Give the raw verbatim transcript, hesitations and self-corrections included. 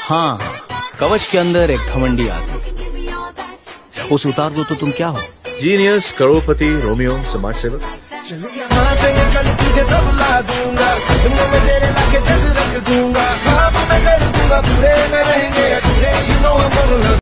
हाँ, कवच के अंदर एक घमंडी आदमी, उस उतार दो तो तुम क्या हो? जीनियस, करोड़पति, रोमियो, समाज सेवक।